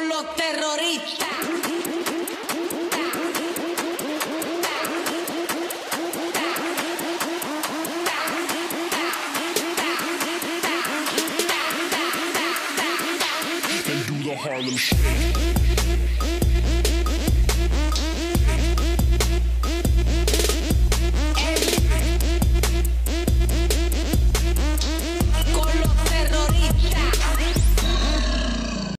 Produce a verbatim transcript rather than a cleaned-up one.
con los terroristas. And do the Harlem Shake.